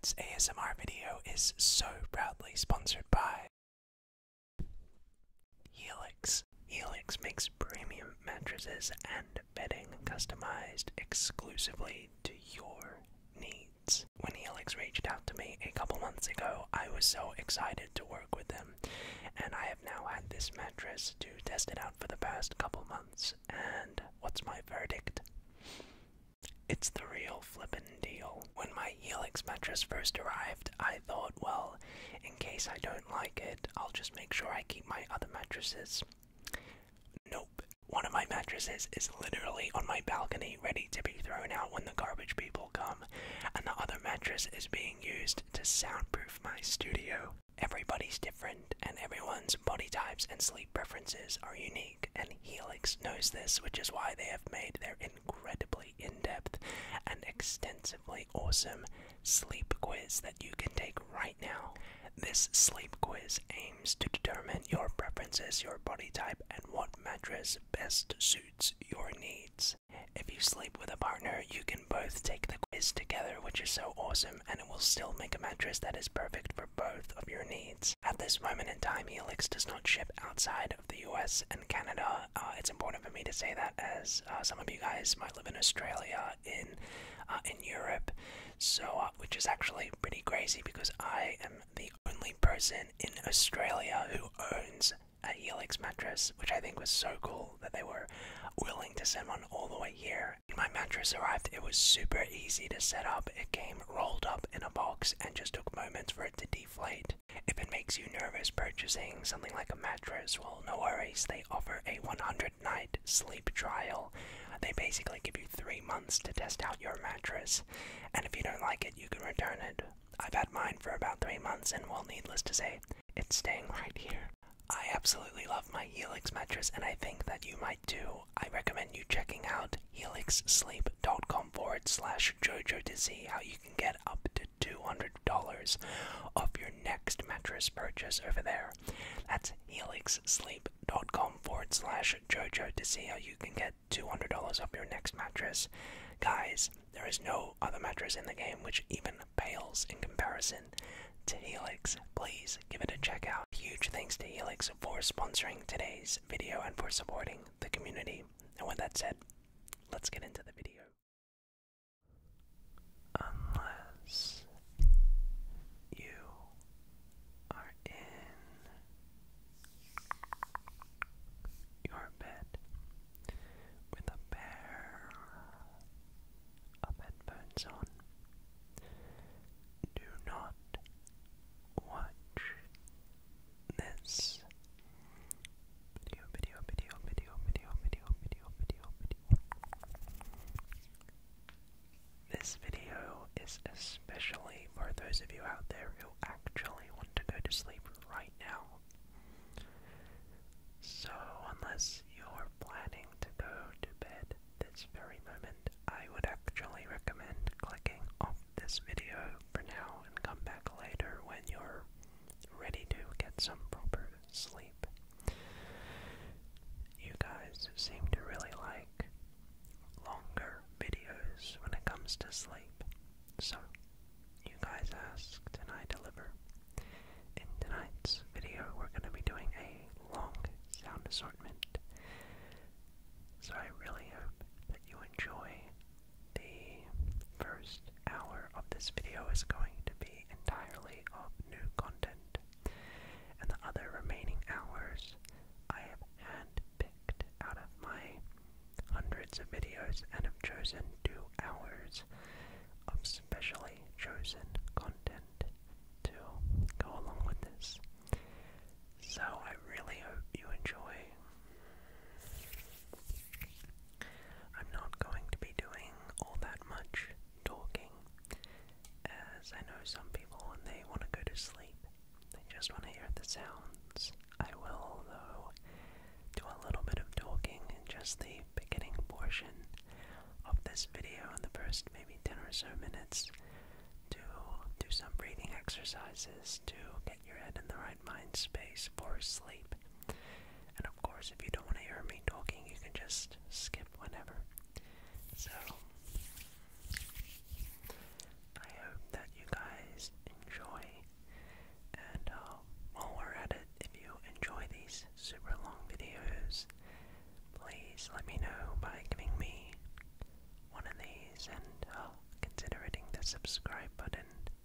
Tonight's ASMR video is so proudly sponsored by Helix. Helix makes premium mattresses and bedding customized exclusively to your needs. When Helix reached out to me a couple months ago, I was so excited to work with them, and I have now had this mattress to test it out for the past couple months, and what's my verdict? It's the real flippin' deal. When my Helix mattress first arrived, I thought, well, in case I don't like it, I'll just make sure I keep my other mattresses. Nope. One of my mattresses is literally on my balcony ready to be thrown out when the garbage people come, and the other mattress is being used to soundproof my studio. Everybody's different, and everyone's body types and sleep preferences are unique, and Helix knows this, which is why they have made their incredibly in-depth and extensively awesome sleep quiz that you can take right now. This sleep quiz aims to determine your preferences, your body type, and what mattress best suits your needs. If you sleep with a partner, you can both take the quiz together, which is so awesome, and it will still make a mattress that is perfect for both of your needs. At this moment in time, Helix does not ship outside of the US and Canada. It's important for me to say that, as some of you guys might live in Australia, in Europe, so which is actually pretty crazy because I am the only person in Australia who owns a Helix mattress, which I think was so cool that they were willing to send one all the way here. When my mattress arrived, it was super easy to set up. It came rolled up in a box and just took moments for it to deflate. If it makes you nervous purchasing something like a mattress, well, no worries. They offer a 100-night sleep trial. They basically give you 3 months to test out your mattress, and if you don't like it, you can return it. I've had mine for about 3 months, and well, needless to say, it's staying right here. I absolutely love my Helix mattress, and I think that you might too. I recommend you checking out helixsleep.com/JoJo to see how you can get up to $200 off your next mattress purchase over there. That's helixsleep.com/JoJo to see how you can get $200 off your next mattress. Guys, there is no other mattress in the game which even pales in comparison to Helix. Please give it a check out. Huge thanks to Helix for sponsoring today's video and for supporting the community. And with that said, let's get into the video. Unless you are in your bed with a pair of headphones on, do not watch this video. This video is especially for those of you out there who actually want to go to sleep right now. So unless you're planning to go to bed this very moment, I would actually recommend clicking off this video for now and come back later when you're ready to get some proper sleep. You guys seem to really like longer videos when it comes to sleep, so you guys asked and I deliver. In tonight's video, we're going to be doing a long sound assortment, so I really hope that you enjoy. The first hour of this video is going to be entirely of new content, and the other remaining hours I have handpicked out of my hundreds of videos and have chosen 2 hours of specially chosen content to go along with this. So I really hope you enjoy. I'm not going to be doing all that much talking, as I know some people, when they want to go to sleep, they just want to hear the sounds. I will, though, do a little bit of talking in just the beginning portion of this video, in the first maybe 10 or so minutes, to do some breathing exercises to get your head in the right mind space for sleep. And of course, if you don't want to hear me talking, you can just skip whenever. So I hope that you guys please let me know by giving me one of these and consider hitting the subscribe button.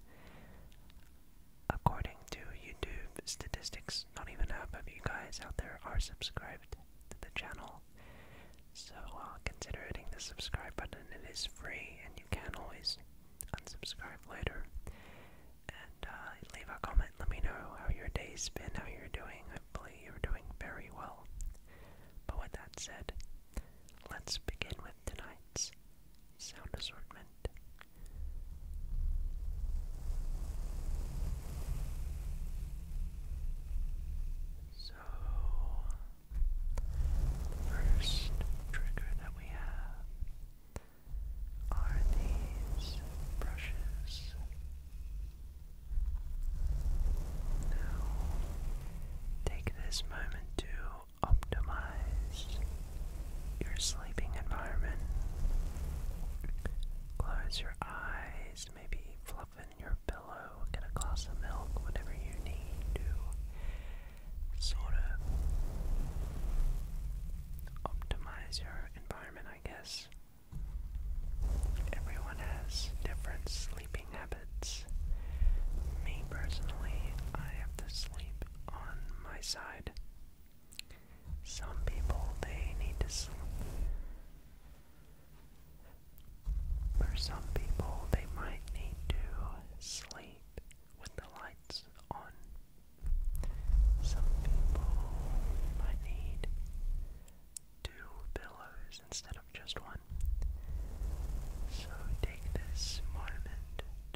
According to YouTube statistics, not even half of you guys out there are subscribed to the channel. So consider hitting the subscribe button. It is free and you can always unsubscribe later. And leave a comment. Let me know how your day's been, how you're doing. Hopefully you're doing very well. But with that said, let's begin with tonight's sound assortment. So, the first trigger that we have are these brushes. Now, take this moment to optimize your sleeping environment. Close your eyes, maybe fluff in your pillow, get a glass of milk, whatever you need to sort of optimize your environment, I guess. Everyone has different sleeping habits. Me personally, I have to sleep on my side. Some people, they need to sleep. For some people, they might need to sleep with the lights on. Some people might need 2 pillows instead of just one. So take this moment to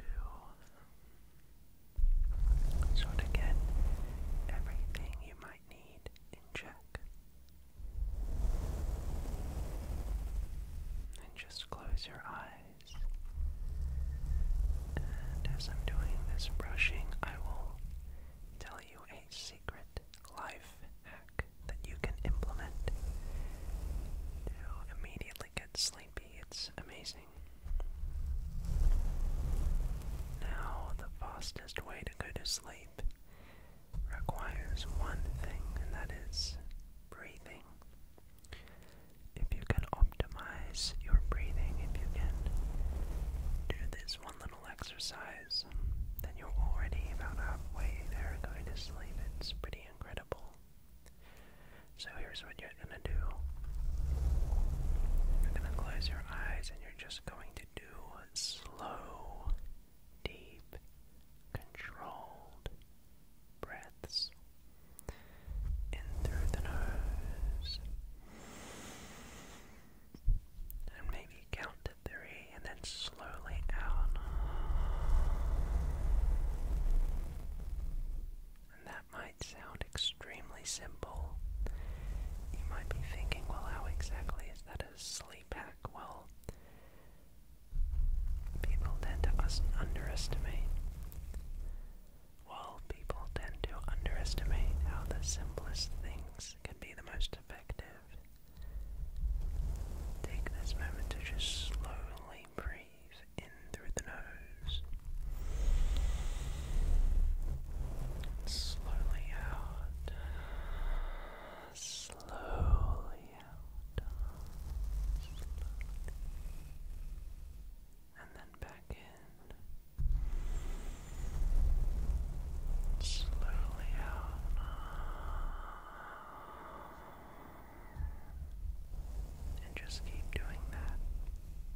sort of get everything you might need in check. And just close your eyes. And as I'm doing this brushing, I will tell you a secret life hack that you can implement to immediately get sleepy. It's amazing. Now, the fastest way to go to sleep requires one thing, and that is breathing. If you can optimize your breathing, if you can do this one little exercise, then you're already about halfway there going to sleep. It's pretty incredible. So here's what you're gonna do. You're gonna close your eyes and you're just going to do slow, deep, controlled breaths in through the nose. And maybe count to 3 and then slowly out. And that might sound extremely simple. You might be thinking, well, how exactly is that a sleep hack? Well, people tend to underestimate. Well, people tend to underestimate how the simplest things can be the most effective. Take this moment to just slowly breathe in through the nose. Slowly out. Slowly out. And then back in. Slowly out. And just keep doing that.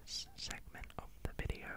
this segment of the video.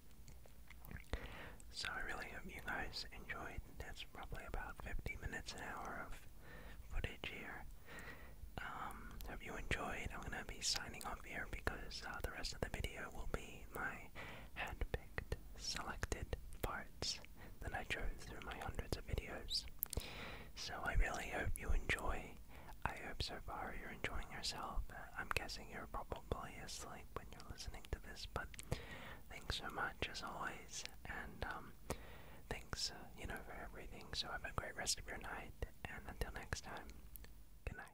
So I really hope you guys enjoyed. That's probably about 50 minutes, an hour of footage here. Hope you enjoyed. I'm gonna be signing off here because the rest of the video will be my hand-picked, selected parts that I chose through my hundreds of videos. So I really hope you enjoy. I hope so far you're enjoying yourself. I'm guessing you're probably asleep when you're listening to this, but thanks so much as always, and thanks, for everything. So have a great rest of your night, and until next time, good night.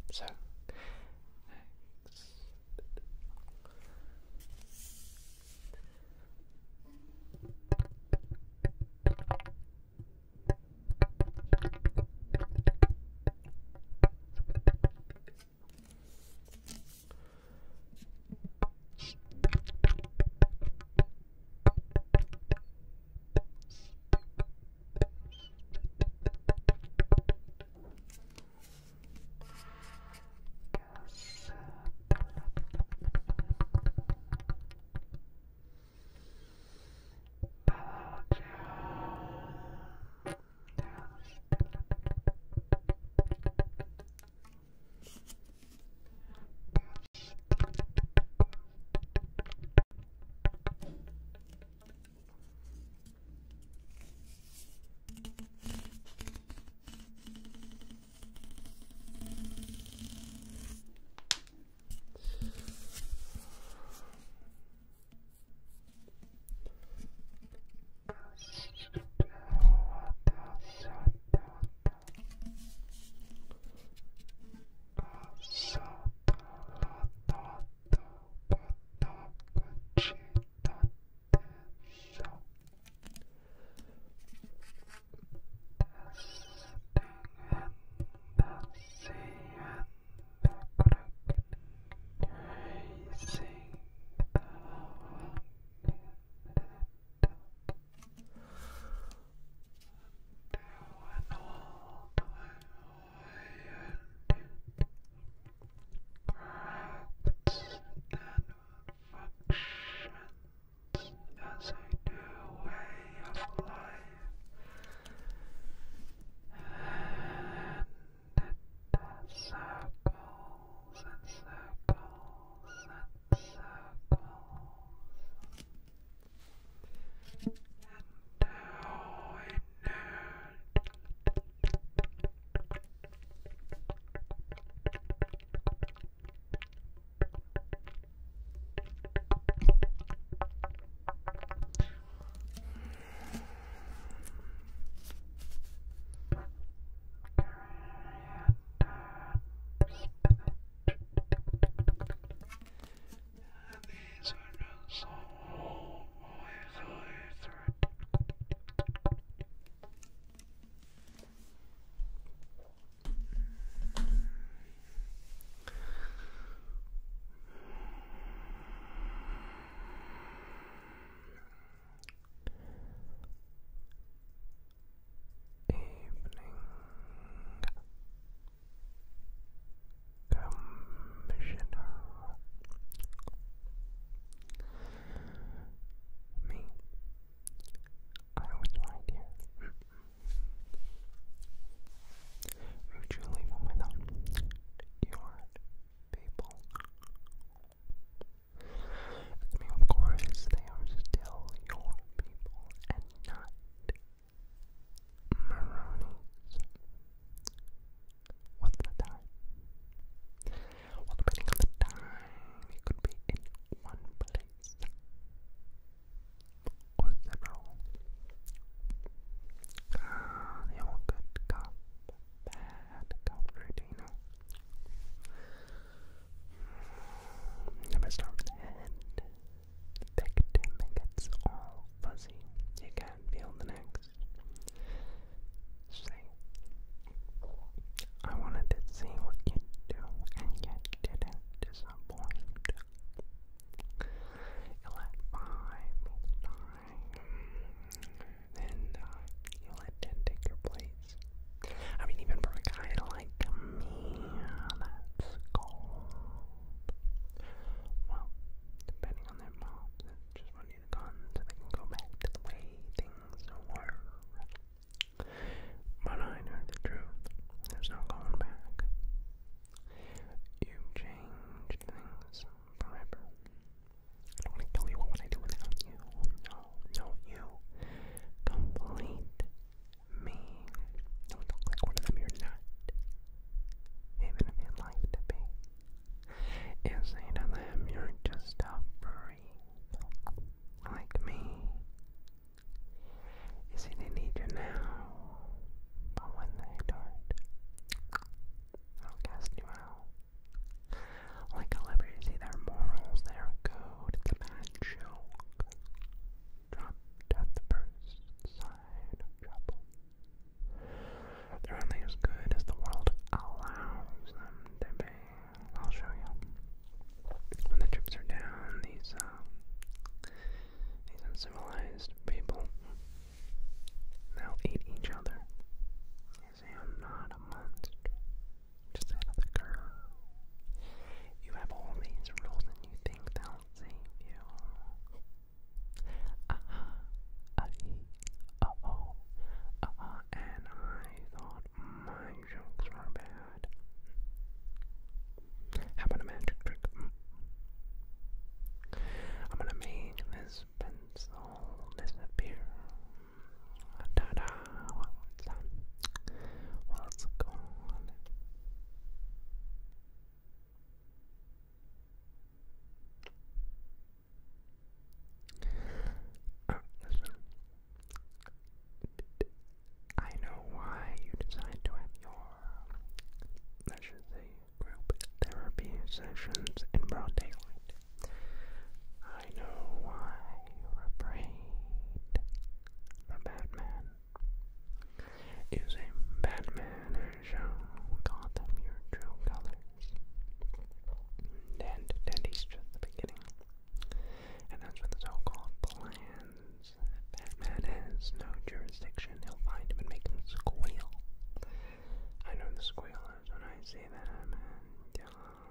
So, Using Batman show Gotham your true colors. And Dandy's just the beginning. And as for the so-called plans, Batman has no jurisdiction. He'll find him and make him squeal. I know the squeal is when I see them, and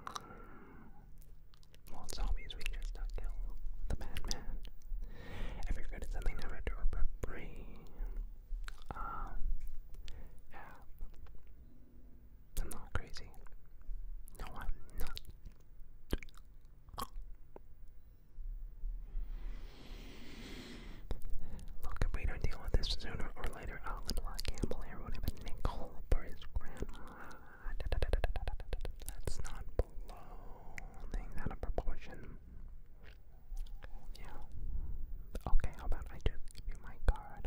well, zombies we just kill the Batman. Every good is something never to free. Yeah. I'm not crazy. No, I'm not. Look, if we don't deal with this sooner or later, Alan Black Campbell here won't have a nickel for his grandma. Let's not blow things out of proportion. Yeah. Okay, how about I just give you my card?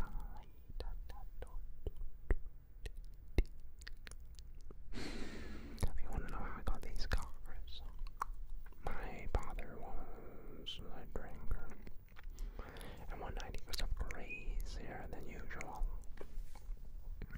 You want to know how I got these cards? My father was a drinker, and one night he was crazier than usual.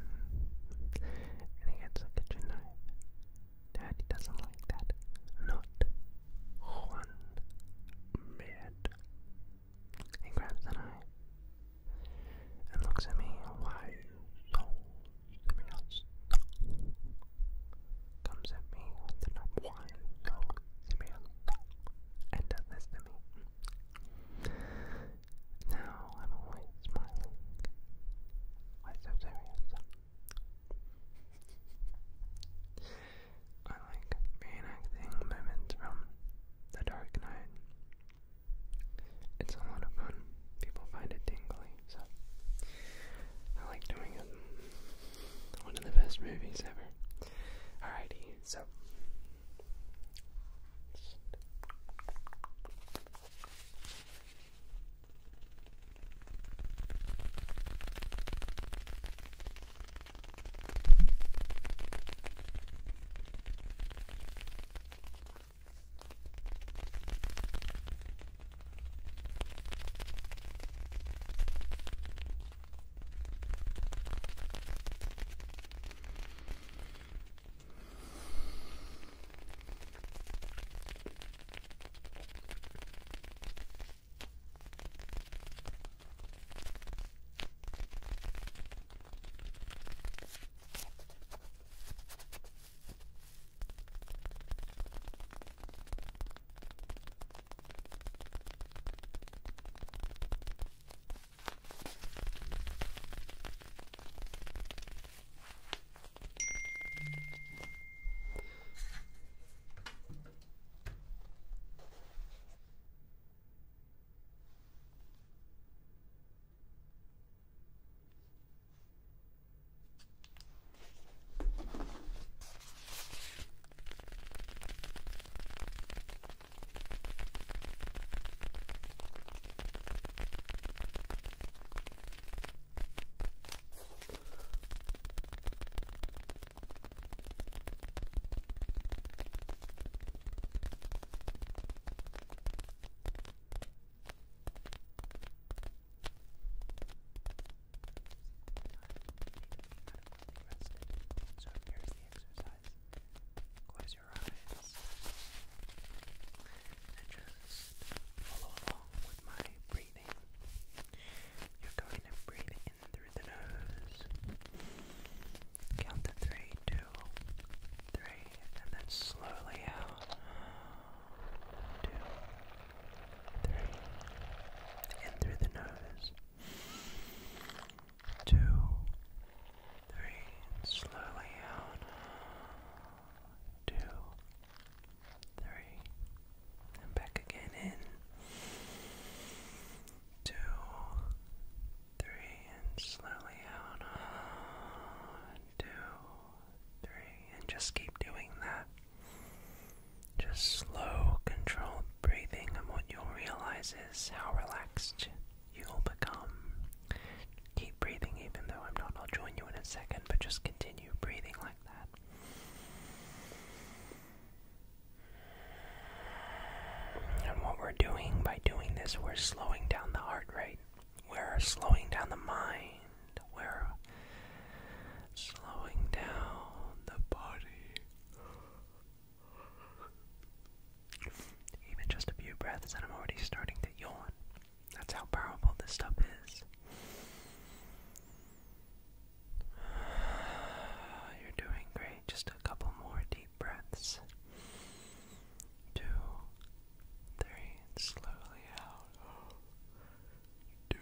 just a couple more deep breaths. 2, 3, and slowly out. 2.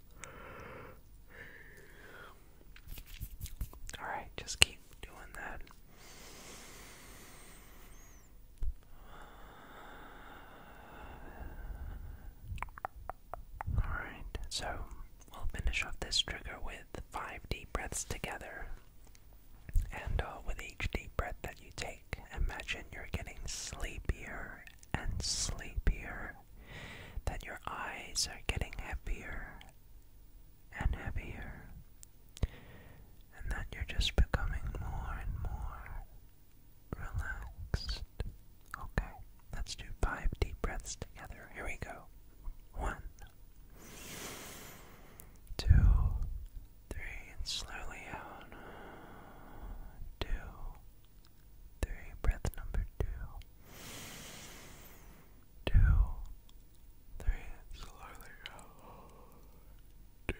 Alright, just keep doing that. Alright, so we'll finish off this trigger with 5 deep breaths together. And with each deep breath that you take, imagine you're getting sleepier and sleepier, that your eyes are getting heavier and heavier, and that you're just becoming more and more relaxed. Okay, let's do 5 deep breaths together. Here we go. 1, 2, 3, and slowly out. 2, 3, breath number 2. 2, 3, and slowly out. 2,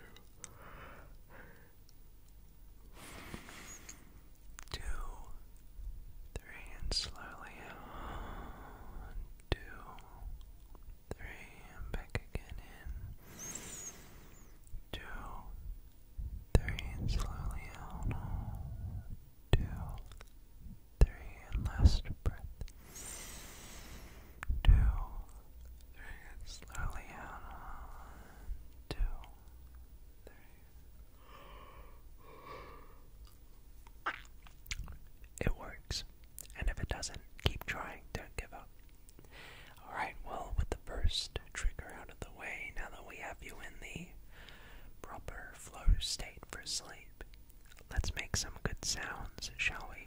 2, 3, and slowly out. 2, 3, and back again in. 2, 3, and slowly out. 2, 3, and last breath. 2, 3, and slowly out. 2, 3. It works, and if it doesn't, keep trying, don't give up. Alright, well, with the first trigger out of the way, now that we have you in the proper flow state for sleep, let's make some good sounds, shall we?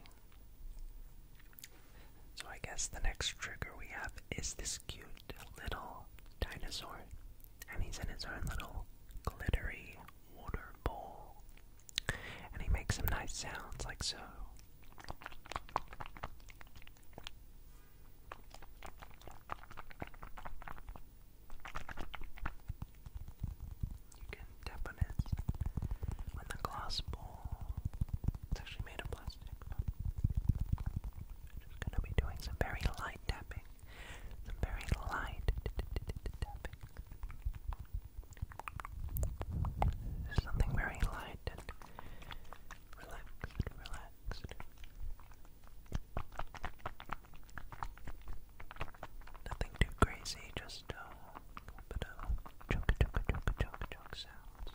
So I guess the next trigger we have is this cute little dinosaur, and he's in his own little glittery water bowl, and he makes some nice sounds like so. You can tap on the glass bowl. It's actually made of plastic. Just gonna be doing some very light tapping. Some very light tapping. Something very light and relaxed. Nothing too crazy, just a bit of chunk sounds.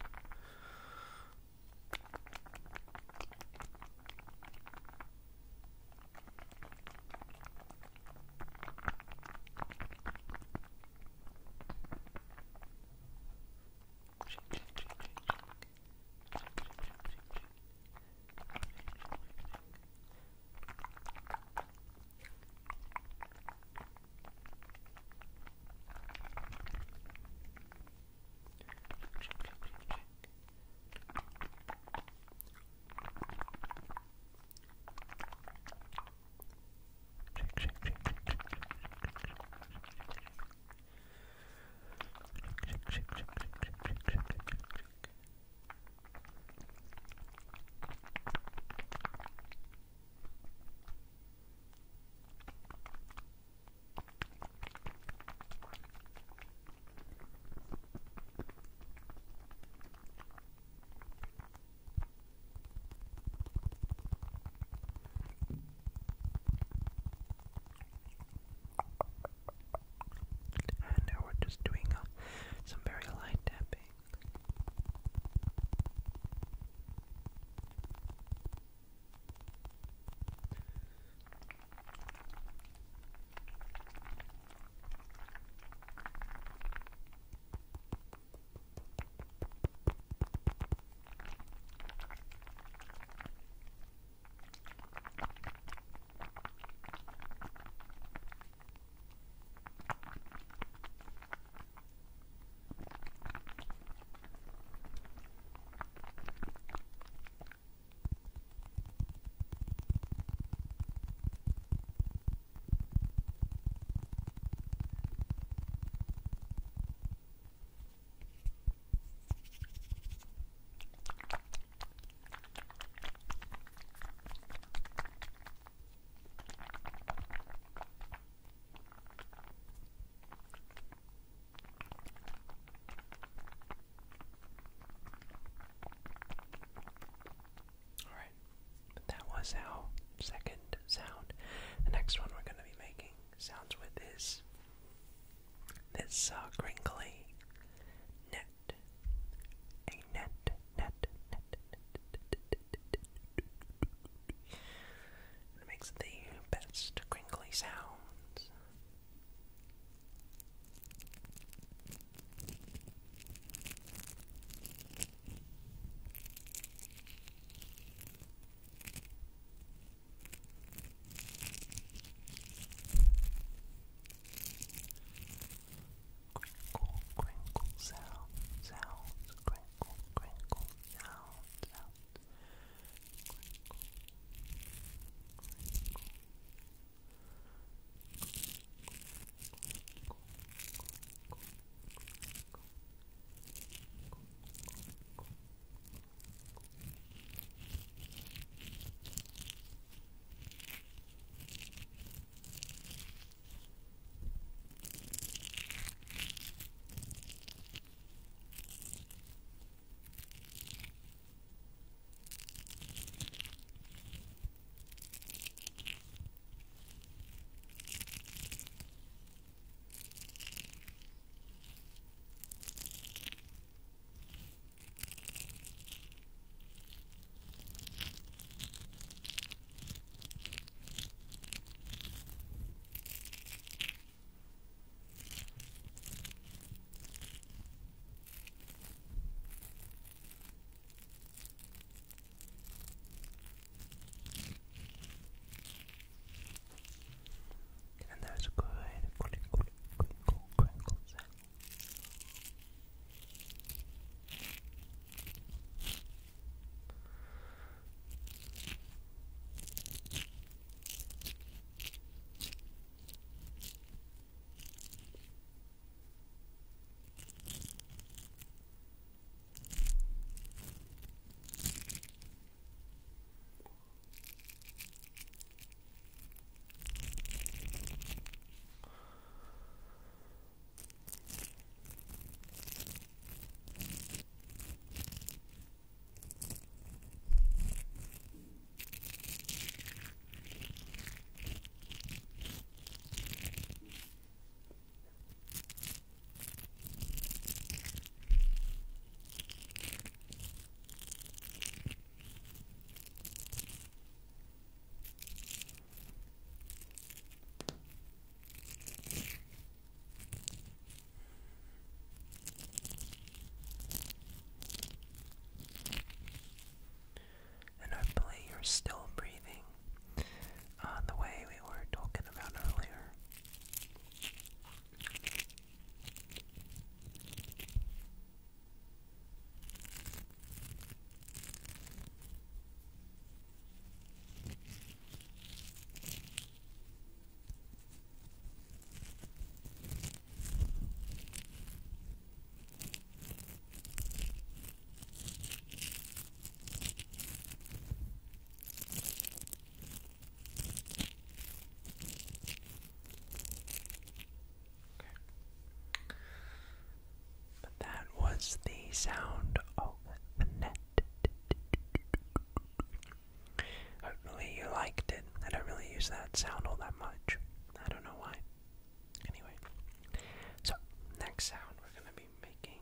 use that sound all that much. I don't know why. Anyway, so next sound we're going to be making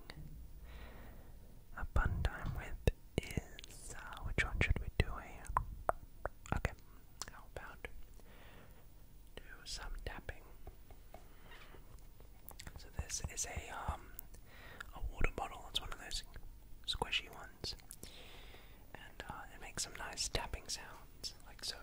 a fun time with is, which one should we do? Okay, how about do some tapping? So this is a water bottle. It's one of those squishy ones, and it makes some nice tapping sounds, like so.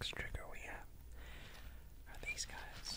next trigger we have are these guys.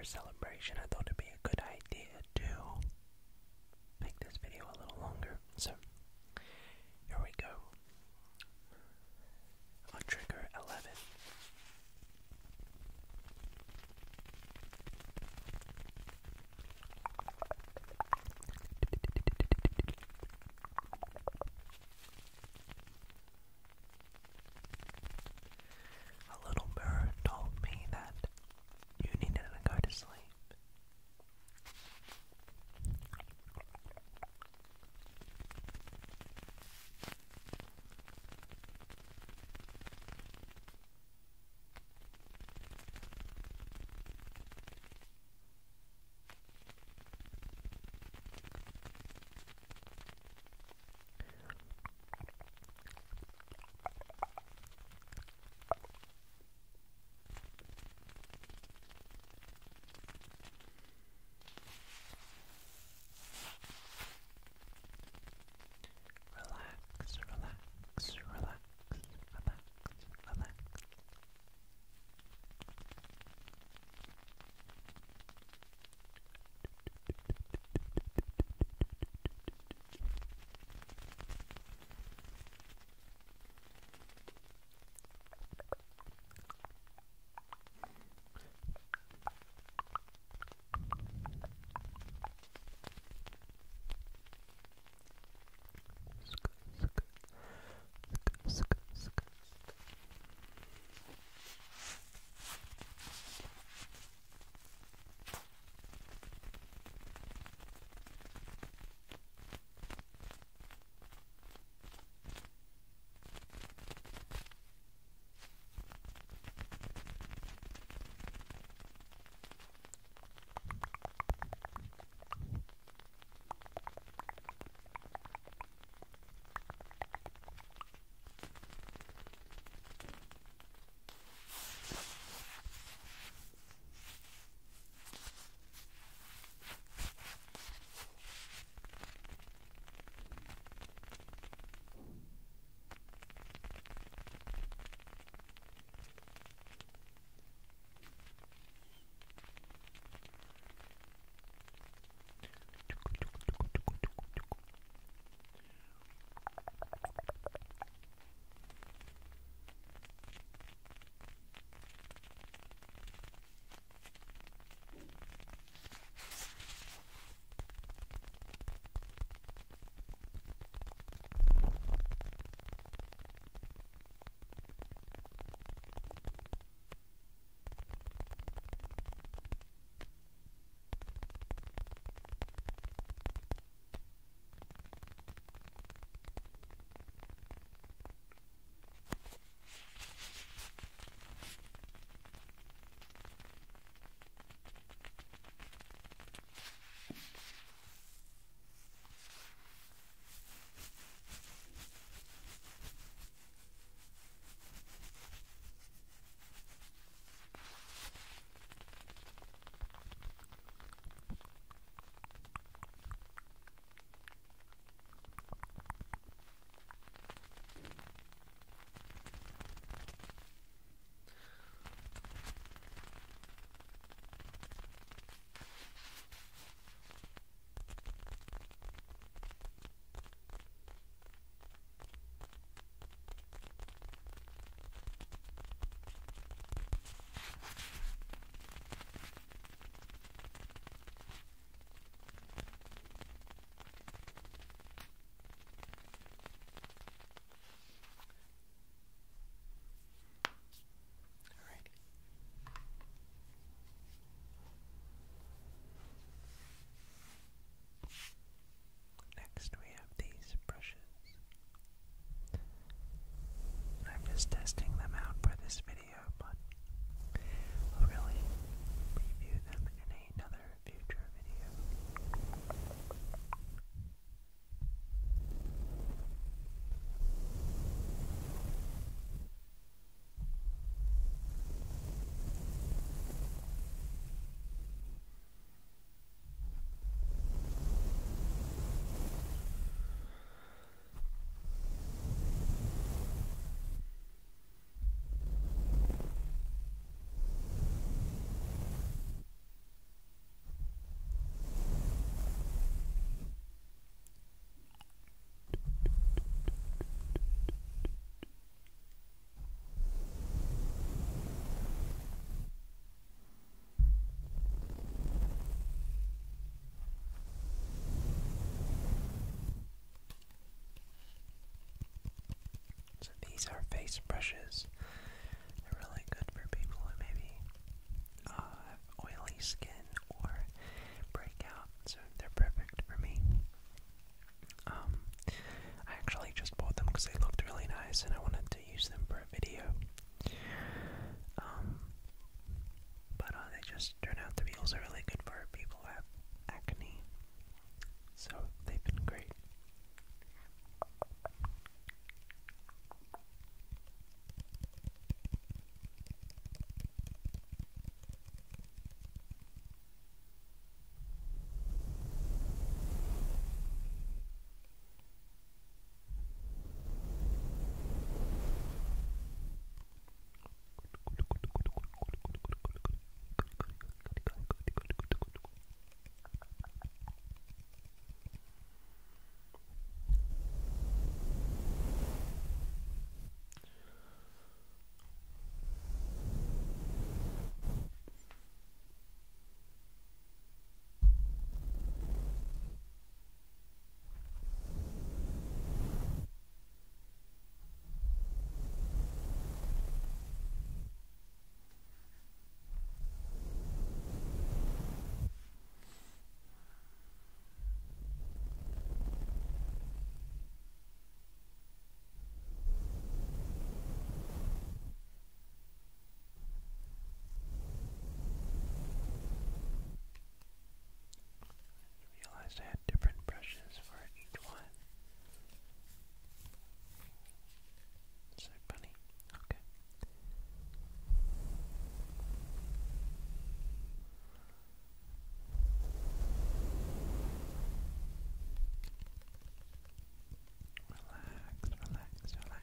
celebration, I thought it'd be a good idea to make this video a little longer. So, here we go. On trigger 11. A little bird told me that you needed to go to sleep, these are face brushes. They're really good for people who maybe have oily skin or breakout, so they're perfect for me. I actually just bought them because they looked really nice and I wanted to use them for a video. But they just turn out to be also really good for people who have acne. So they've been great. Realized I had different brushes for each one. So funny. Okay. Relax, relax, relax.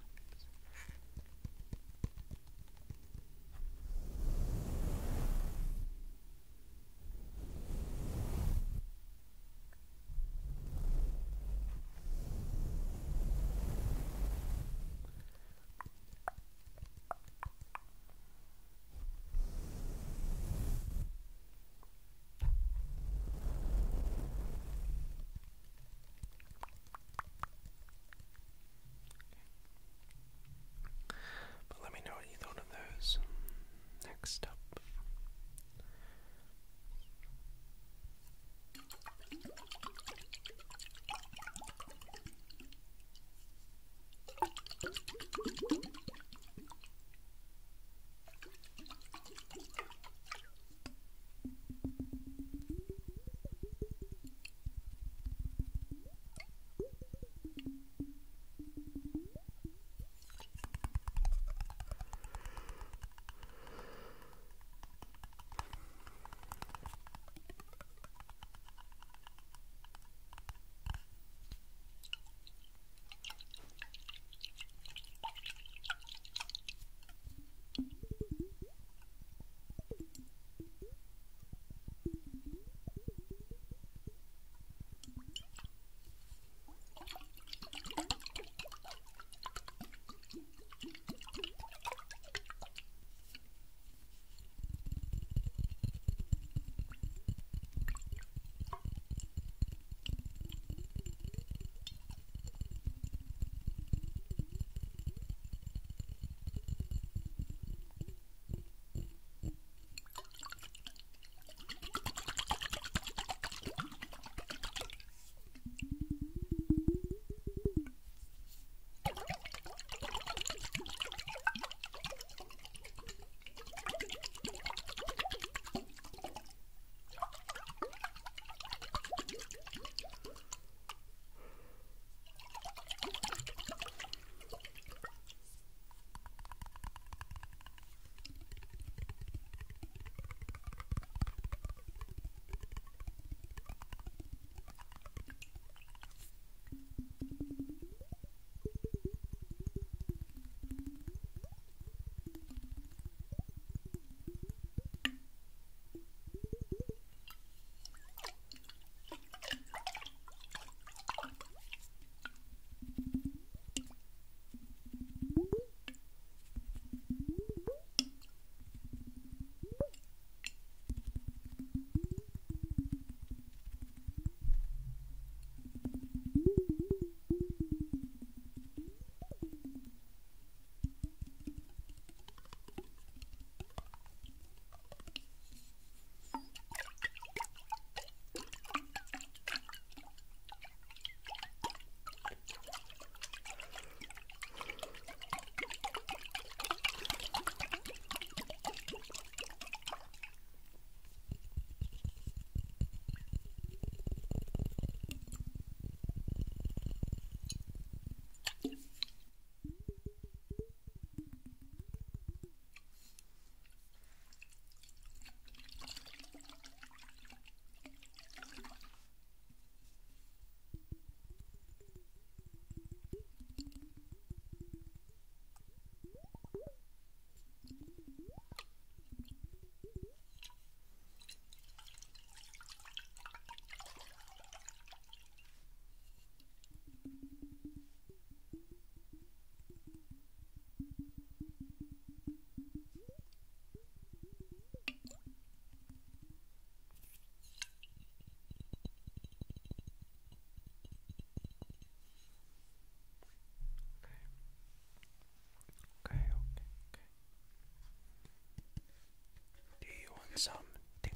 But let me know what you thought of those. Next up.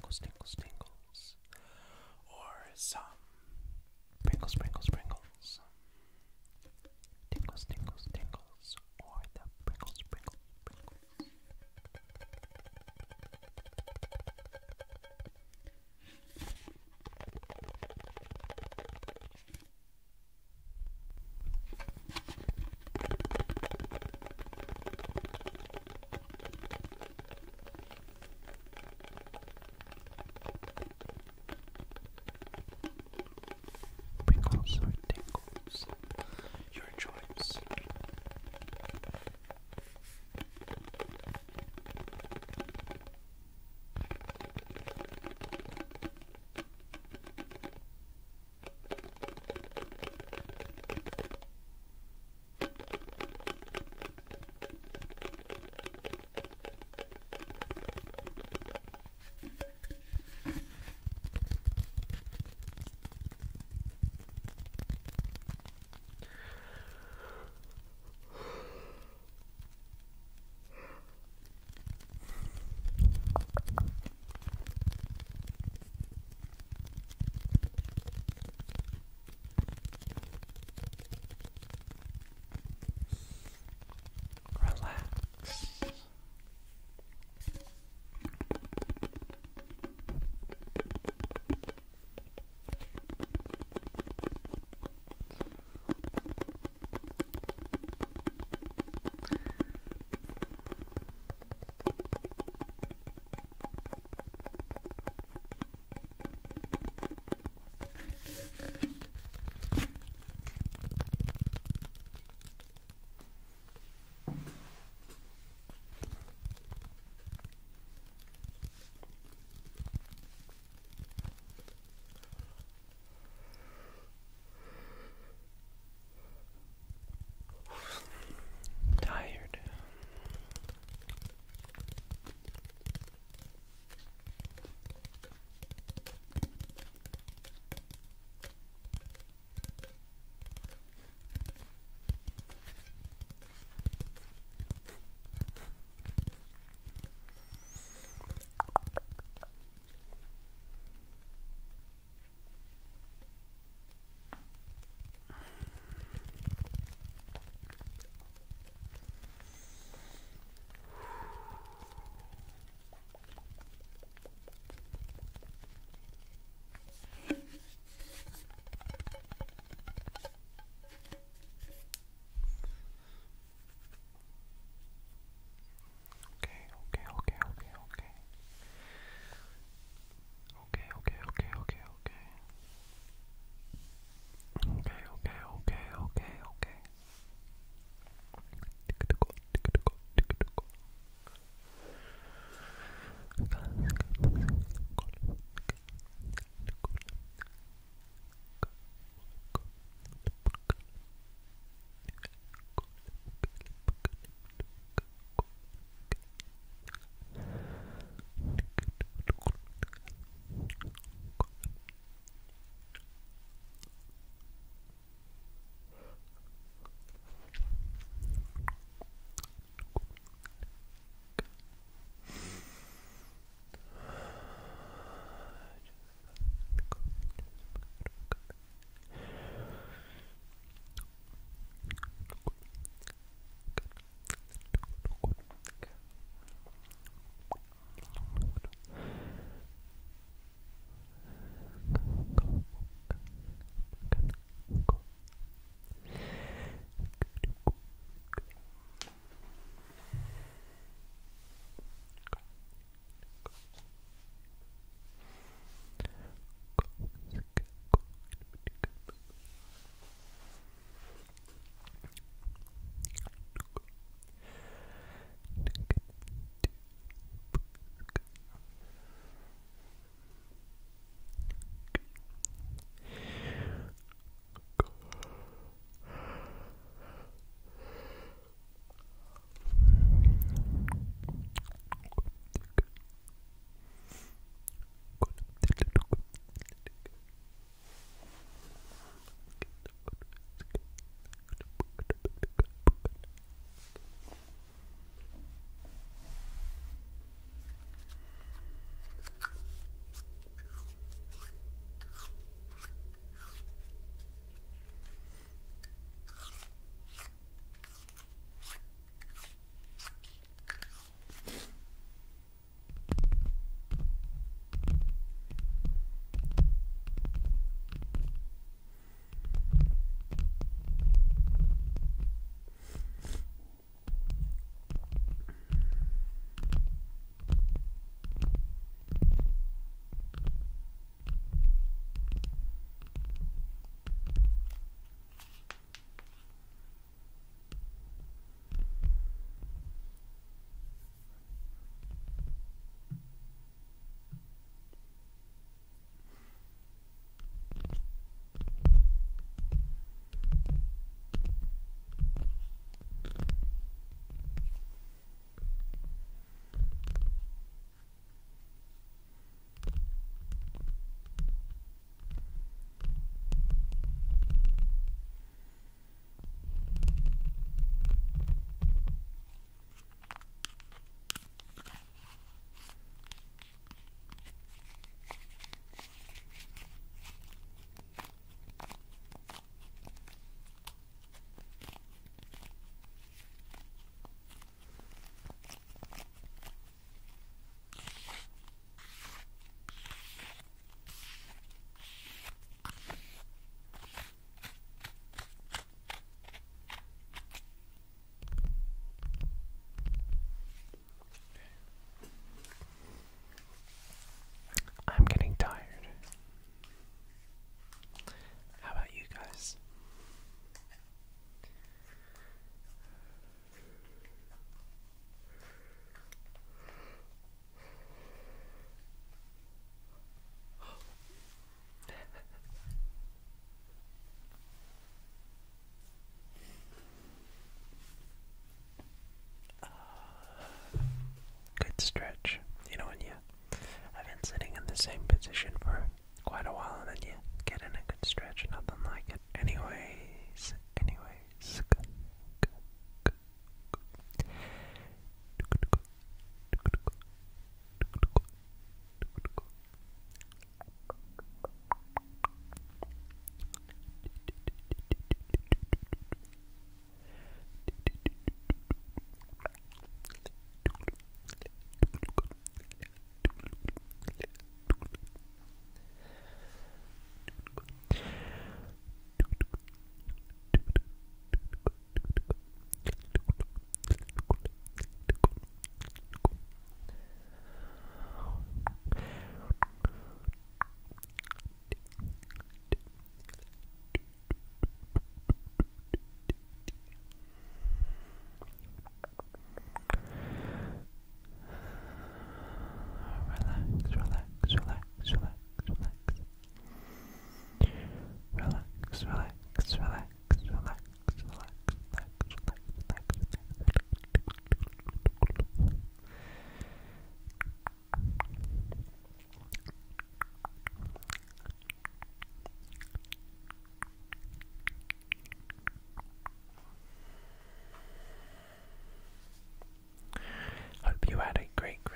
tingles, tingles, tingles, or some sprinkles, sprinkles, sprinkles, tingles, tingles, tingles, or the sprinkles, sprinkles, sprinkles.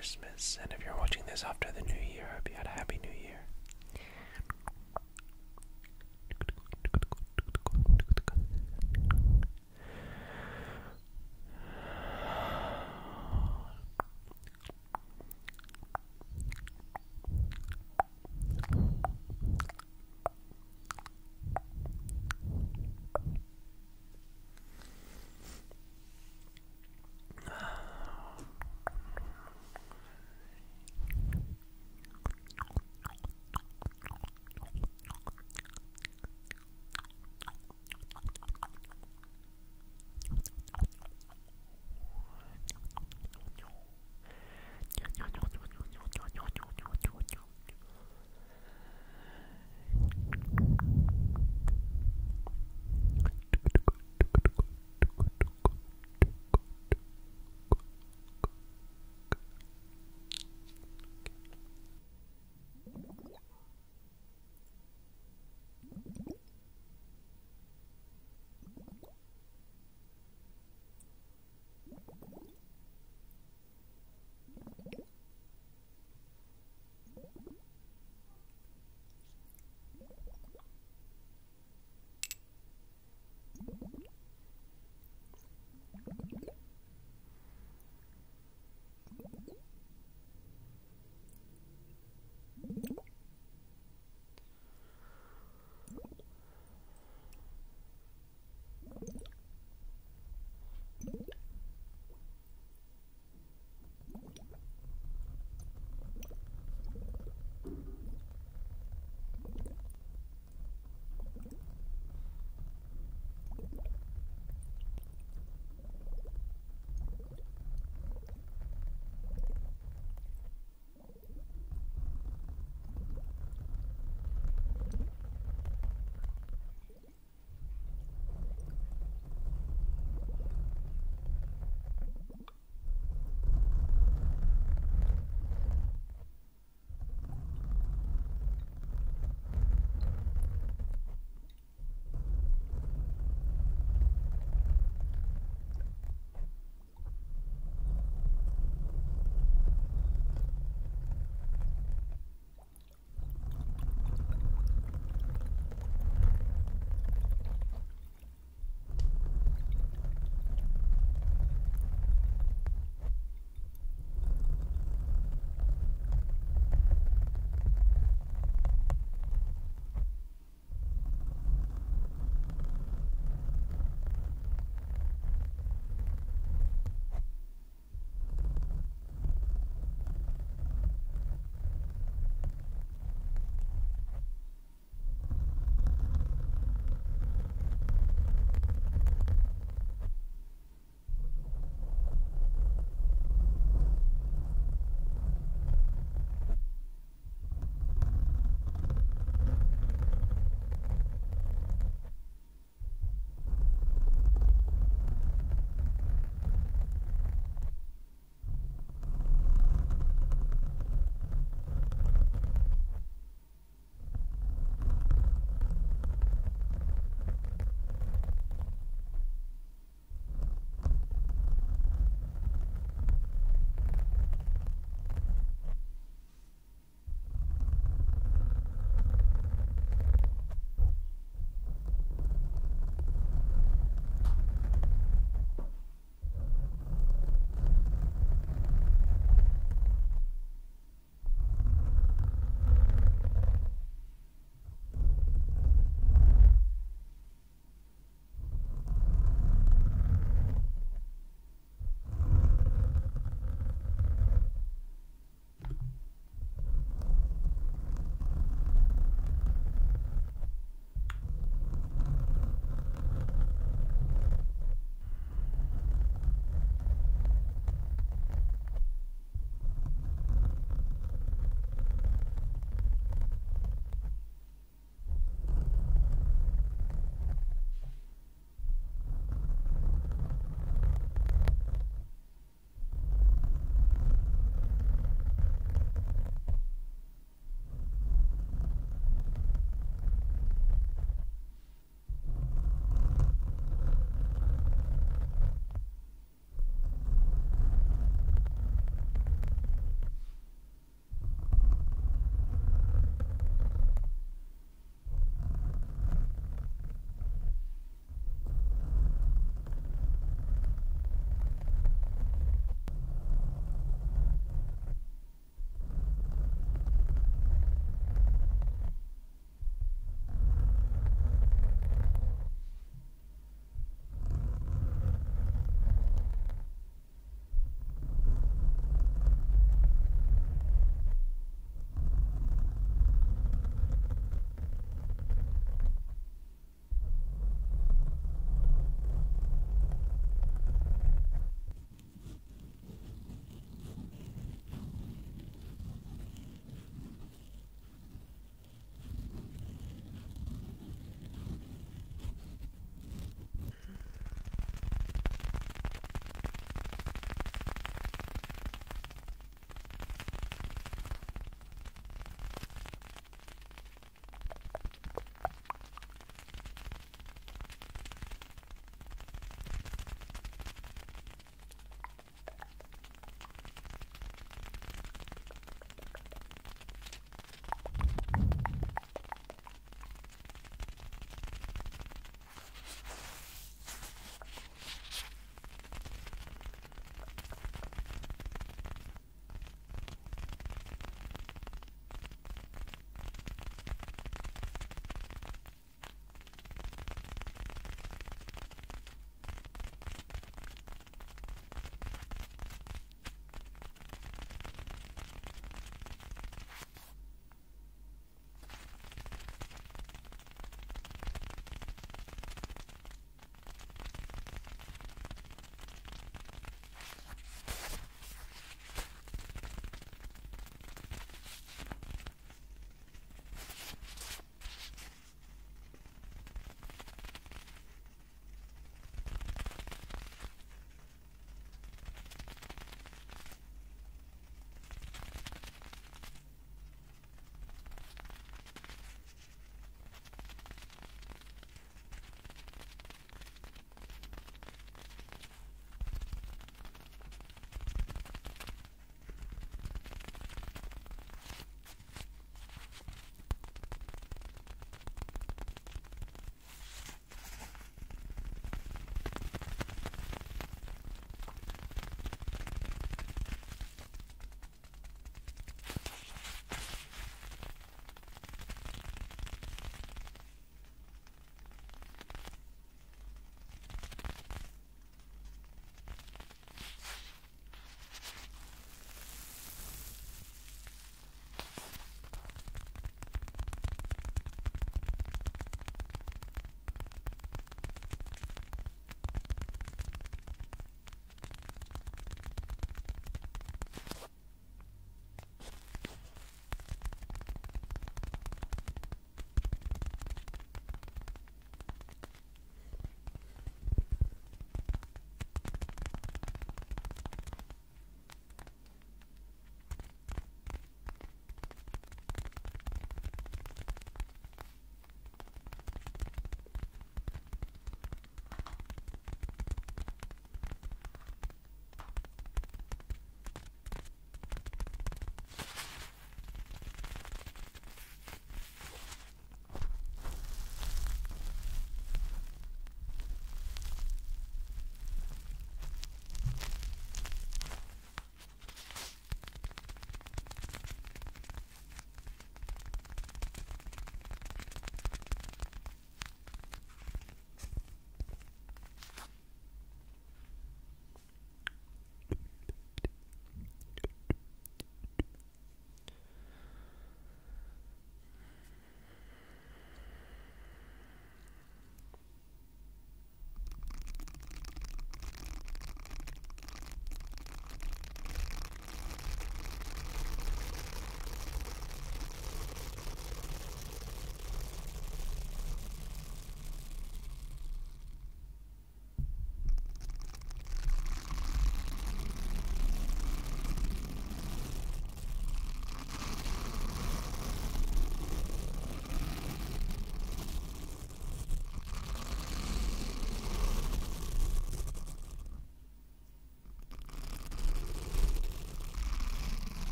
Christmas, and if you're watching this after the New Year, I hope you had a Happy New Year.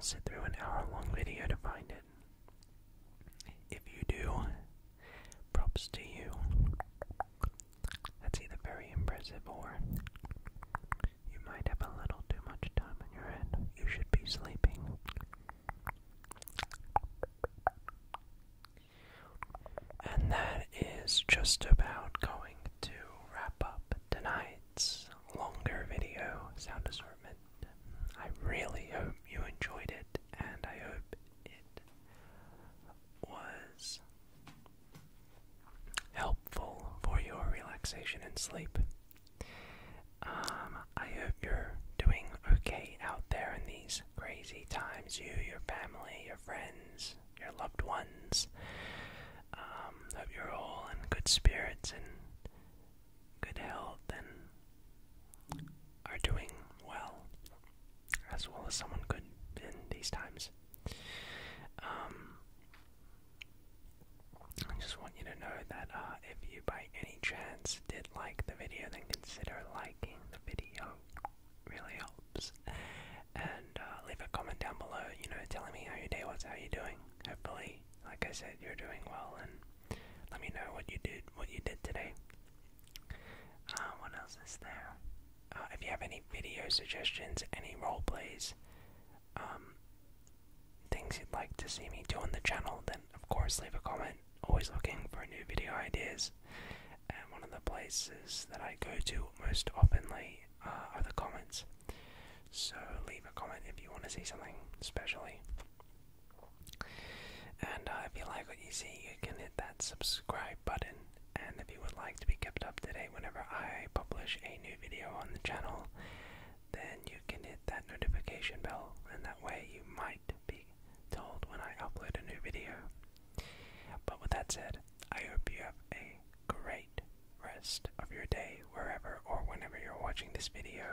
will sit through an hour-long video to find it. If you do, props to you. That's either very impressive or you might have a little too much time on your hand. You should be sleeping. And that is just about going to wrap up tonight's longer video sound assortment. I really hope you enjoyed it, and I hope it was helpful for your relaxation and sleep. I hope you're doing okay out there in these crazy times. You, your family, your friends, your loved ones. Hope you're all in good spirits and good health and are doing well, as well as someone could in these times. I just want you to know that if you by any chance did like the video, then consider liking the video. Really helps. And leave a comment down below, telling me how your day was, how you're doing. Hopefully, like I said, you're doing well, and let me know what you did today. What else is there? If you have any video suggestions, any role plays, things you'd like to see me do on the channel, then of course leave a comment. Always looking for new video ideas, and one of the places that I go to most oftenly are the comments. So leave a comment if you want to see something especially. And if you like what you see, you can hit that subscribe button. And if you would like to be kept up to date whenever I publish a new video on the channel, then you can hit that notification bell, and that way you might be told when I upload a new video. But with that said, I hope you have a great rest of your day, wherever or whenever you're watching this video.